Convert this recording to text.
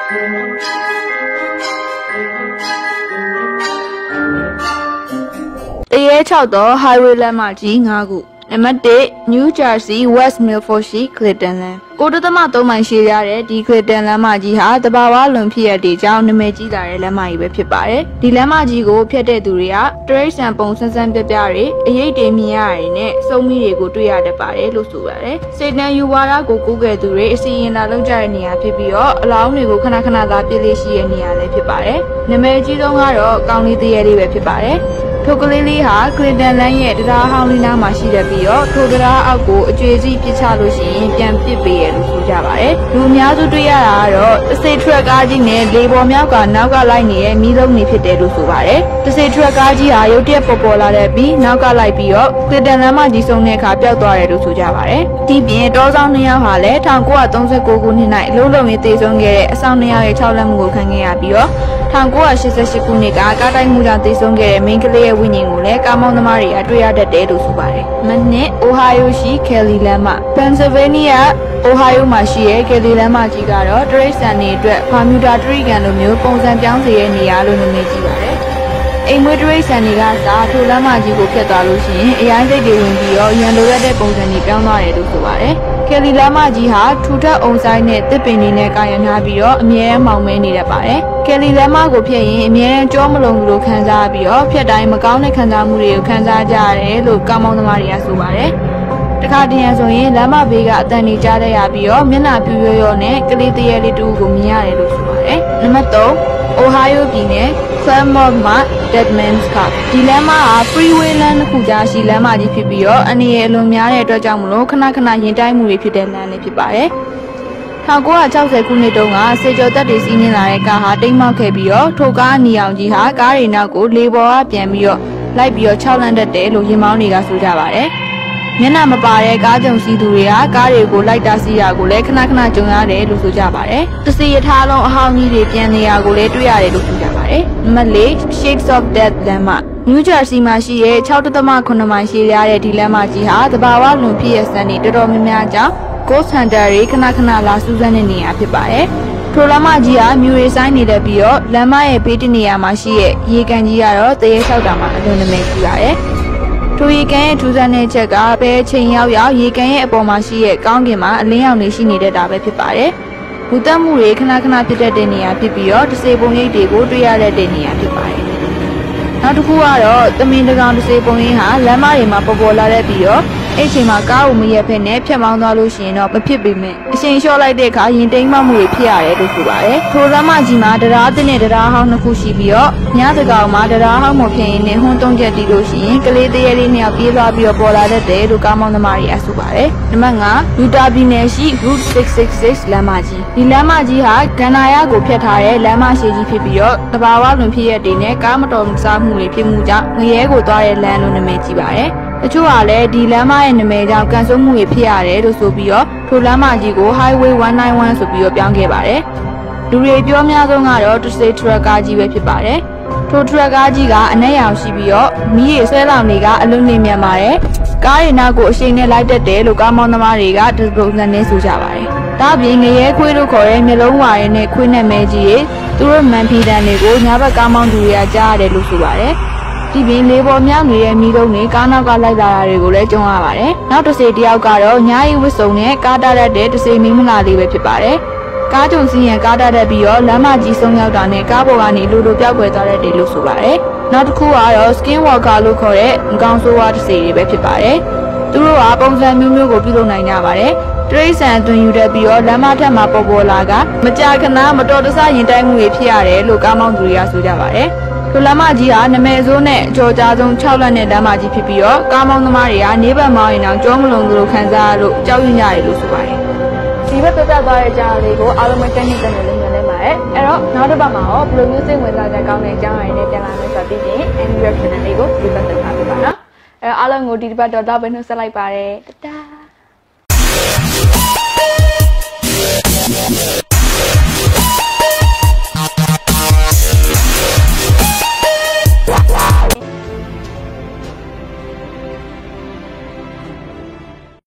6 highway လမ်းမကြီး 5 ခု နံပါတ် 1 New Jersey West Milford ရှိ Clinton လမ်း 9.3 မိုင်ရှည်ရတဲ့ဒီ Clinton လမ်းမကြီးဟာတဘာဝလွန်ဖြစ်ရတဲ့ကြောင့်နာမည်ကြီးလာတဲ့လမ်းမကြီးပဲဖြစ်ပါတယ်ဒီလမ်းမကြီးကိုဖြတ်တဲ့သူတွေကတရိတ်ဆန်ပုံဆန်းဆန်းပြပြတွေအရေးတွေမြင်ရတဲ့နဲ့စုံမီတွေကိုတွေ့ရတတ်ပါတယ်လို့ဆိုပါတယ်စေတန်ယူဝါဒကိုကူးခဲ့သူတွေအစီရင်လာလောက်ကြတဲ့နေရာဖြစ်ပြီးတော့အလောင်းတွေကိုခဏခဏသာပြည့်လေးရှိတဲ့နေရာလည်းဖြစ်ပါတယ်နာမည်ကြီးဆုံးကတော့ကောင်းလေးတရေလေးပဲဖြစ်ပါတယ်ထိုကလေးလေးဟာကလင်တန်လန်းရဲ့တရားဟောင်းလေးနားမှာရှိတဲ့ပြီးတော့ထိုတရားအောက်ကိုအကျွေးစီးပစ်ချလို့ရှိရင်ပြန်ပစ်ပေးရလို့ဆိုကြပါတယ်။လူအများစုတွေ့ရတာကတော့တစ်စိတ်ထရက်ကားကြီးနဲ့လေပေါ်မြောက်ကနောက်ကလိုက်နေတဲ့မီးလုံးနေဖြစ်တယ်လို့ဆိုပါတယ်။တစ်စိတ်ထရက်ကားကြီးဟာရုတ်တရက်ပေါ်လာတဲ့ပြီးနောက်ကလိုက်ပြီးတော့ကလင်တန်လန်းမကြီးဆုံးတဲ့အခါပျောက်သွားတယ်လို့ဆိုကြပါတယ်။ဒီပြင်တောဆောင်2ယောက်ဟာလည်း1939ခုနှစ်၌အလုံးလုံးရင်းတည်ဆုံးခဲ့တဲ့အဆောင်2ယောက်ရဲ့6လက်မှုကိုခံခဲ့ရပြီးတော့1988ခုနှစ်ကကားတိုက်မှုကြောင့်တည်ဆုံးခဲ့တဲ့မိန်းကလေးဝိညာဉ်ကိုလည်းကားမောင်းသမားတွေကတွေ့ရတတ်တယ်လို့ဆိုပါတယ်။မနစ်အိုဟိုင်ယိုရှိကယ်လီလမ်းမပန်ဆယ်ဗေးနီးယားအိုဟိုင်ယိုမှာရှိတဲ့ကယ်လီလမ်းမကြီးကတော့တရိတ်ဆန်တွေအတွက်ဘာမြူတာတရိကန်လိုမျိုးပုံစံပြောင်းစေတဲ့နေရာလို့နာမည်ကြီးပါတယ်။အိမ်မွေးတရိတ်ဆန်တွေကစားထိုလမ်းမကြီးကိုဖျက်သွားလို့ရှိရင်အရိုင်းစိတ်တွေဝင်ပြီးတော့ရန်လိုရတဲ့ပုံစံတွေပြောင်းသွားတယ်လို့ဆိုပါတယ်။ကယ်လီလမ်းမကြီးဟာထူထပ်အုံဆိုင်နဲ့တစ်ပင်တွေနဲ့ကာရံထားပြီးတော့အမြဲမှောင်မဲနေတတ်ပါတယ်။ကယ်လီလမ်းမကိုဖျက်ရင်အမြဲတမ်းကြောမလုံလို့ခံစားပြီးတော့ဖျက်တိုင်းမကောင်းတဲ့ခံစားမှုတွေကိုခံစားကြရတယ်လို့ကားမောင်းသမားတွေကဆိုပါတယ်။တခါတရံဆိုရင်လမ်းမဘေးကအတန်တွေကြားရပြီးတော့မျက်နှာပြူရော့နဲ့ကလေးတရေလေးတူကိုမြင်ရတယ်လို့ဆိုပါတယ်။နံပါတ် 3 Ohio ပြည်နယ် Claremont မှာ Deadman's Park ဒီလမ်းမဟာ freeway လမ်းတစ်ခုကြားရှိလမ်းမကြီးဖြစ်ပြီးတော့အနေနဲ့အလွန်များတဲ့အတွက်ကြောင့်မလို့ခဏခဏရင်တိုက်မှုတွေဖြစ်တဲ့လမ်းလေးဖြစ်ပါတယ်။1960ခုနှစ်တုန်းကစေကျော်တက်တွေစီးနှင်းလာတဲ့ကားဟာတိမ်မောက်ခဲ့ပြီးတော့ထိုကားအနီအောင်ကြီးဟာကားတွေနောက်ကိုလေပေါ်ကပြန်ပြီးတော့လိုက်ပြီးတော့6လန့်တက်တယ်လို့ရင်မောင်းတွေကဆိုကြပါတယ်။မျက်နှာမပါတဲ့ကားကြုံစီးသူတွေကကားတွေကိုလိုက်တာစီးတာကိုလည်းခဏခဏကြုံရတယ်လို့ဆိုကြပါတယ်။တစီရထားလုံးအဟောင်းကြီးတွေပြန်နေရကိုလည်းတွေ့ရတယ်လို့ဆိုကြပါတယ်။နံပါတ် 4 Shades of Death လမ်းမ New Jersey မှာရှိတဲ့ 6.8 မိုင်ရှည်ရတဲ့ဒီလမ်းမကြီးဟာတဘာဝလွန်ဖြစ်ရစံတွေတော်တော်များများကြောင့် Ghost Hunter တွေခဏခဏလာစူးစမ်းတဲ့နေရာဖြစ်ပါတယ်။ထိုလမ်းမကြီးဟာမြူရီဆိုင်နေတယ်ပြီးတော့လမ်းမရဲ့ဘေးတနေရာမှာရှိတဲ့ရေကန်ကြီးကတော့တရေလျှောက်တာမှာအလွန်နာမည်ကြီးပါတယ်။ထိုရေကန်ရဲ့ထူးဆန်းတဲ့ချက်ကဘယ်ချိန်ရောက်ရေကန်ရဲ့အပေါ်မှာရှိတဲ့ကောင်းကင်မှာအလင်းရောင်တွေရှိနေတတ်တာပဲဖြစ်ပါတယ်။ဘူတက်မှုတွေခဏခဏဖြစ်တတ်တဲ့နေရာဖြစ်ပြီးတော့တစေပုံရိပ်တွေကိုတွေ့ရတဲ့နေရာဖြစ်ပါတယ်။နောက်တစ်ခုကတော့သမင်တကောင်တစေပုံရင်းဟာလမ်းမတွေမှာပေါ်လာတဲ့ပြီးတော့အဲ့ချိန်မှာကားကိုမရက်ဖက်နဲ့ဖြတ်မောင်းသွားလို့ရှိရင်တော့မဖြစ်ပေမဲ့အချိန်လျှော့လိုက်တဲ့အခါရင်တိမ်မှမှုတွေဖြစ်ရတယ်လို့ဆိုပါတယ်။ထိုလမ်းမကြီးမှာတရားသစ်နဲ့တရားဟောင်းနှစ်ခုရှိပြီးတော့ညတကောင်မှာတရားဟောင်းမဖြစ်ရင်နဲ့ဟွန်းတုံးချက်တီးလို့ရှိရင်ကလေးတရေလေးနှစ်ယောက်ပြေးသွားပြီးတော့ပေါ်လာတတ်တယ်လို့ကားမောင်းသမားတွေကဆိုပါတယ်။နံပါတ် 5 Utah ပြည်နယ်ရှိ Route 666 လမ်းမကြီးဒီလမ်းမကြီးဟာဂန္နာယကိုဖျက်ထားတဲ့လမ်းမရှိကြီးဖြစ်ပြီးတော့တဘာဝလွန်ဖြစ်ရတဲ့နဲ့ကားမတော်မစားမှုတွေဖြစ်မှုကြောင့်ငရဲကိုသွားတဲ့လမ်းလို့နာမည်ကြီးပါတယ်။တချို့ကလည်းဒီလမ်းမရဲ့နာမည်ကြောင့်ကန်ဆိုးမှုတွေဖြစ်ရတယ်လို့ဆိုပြီးတော့ထိုလမ်းမကြီးကို Highway 191ဆိုပြီးတော့ပြောင်းခဲ့ပါတယ်။လူတွေပြောများဆုံးကတော့တစ်စိတ်ထရက်ကားကြီးပဲဖြစ်ပါတယ်။ထိုထရက်ကားကြီးကအနက်ရောင်ရှိပြီးတော့မီးတွေဆွဲလောင်တွေကအလုံးနေမြန်ပါတယ်။ကားတွေနောက်ကိုအရှိန်နဲ့လိုက်တက်တယ်လို့ကားမောင်းသမားတွေကဒီပုံစံနဲ့ဆိုကြပါတယ်။ဒါပြင်ငရဲခွေးလို့ခေါ်တဲ့မျိုးလုံးဝါရဲနဲ့ခွေးနဲ့မဲကြီးတွေသူတို့မန်ဖီတန်တွေကိုညဘက်ကားမောင်းသူတွေကကြားရတယ်လို့ဆိုပါတယ်။ဒီပင်လေးပေါ်မြောက်နေတဲ့မိလုံးတွေကားနောက်ကလိုက်လာတာတွေကိုလည်းကြုံရပါတယ်။နောက်တစ်စိတယောက်ကတော့ညာရီဝစ်စုံနဲ့ကားတားတဲ့တစ်စိမင်းမလာလေးပဲဖြစ်ပါတယ်။ကားကြုံစီးရင်ကားတားတဲ့ပြီးတော့လမ်းမကြီးဆုံးရောက်တာနဲ့ကားပေါ်ကနေလူလိုပြောက်ွယ်သွားတဲ့တယ်လို့ဆိုပါတယ်။နောက်တစ်ခုကတော့ skin walker လို့ခေါ်တဲ့ငကောင်းဆိုးဝါးတစ်စိတွေပဲဖြစ်ပါတယ်။သူတို့ကပုံစံမျိုးမျိုးကိုပြုလုပ်နိုင်ကြပါတယ်။တရိတ်ဆန်အတွင်ယူတဲ့ပြီးတော့လမ်းမထက်မှာပေါ်လာကမကြာခဏမတော်တဆရင်တိုက်မှုတွေဖြစ်ရတယ်လို့ကားမောင်းသူတွေကဆိုကြပါတယ်။ထိုလမ်းမကြီးဟာနာမည်ဆိုးနဲ့အကျော်ကြားဆုံး6လမ်းနဲ့လမ်းမကြီးဖြစ်ပြီးတော့ကားမောင်းသမားတွေကနေဘက်မောင်းရင်တော့ကြောမလုံသလိုခံစားရလို့ကြောက်ရွံ့ကြတယ်လို့ဆိုပါတယ်။ဒီဘက်ပြတ်သွားတဲ့ကြားလေးကိုအားလုံးပဲတက်နေတယ်လို့မြင်လိုက်ပါတယ်။အဲ့တော့နောက်တစ်ပတ်မှာတော့ဘယ်လိုမျိုးစိတ်ဝင်စားကြကောင်းတဲ့အကြောင်းအရာတွေနဲ့ပြန်လာမယ်ဆိုတော့သိရင် Anywhere Channel လေးကိုဒီဘက်တက်ထားပြပါနော်။အဲ့တော့အားလုံးကိုဒီတစ်ပတ်တော့တော့ပဲနှုတ်ဆက်လိုက်ပါတယ်။တတား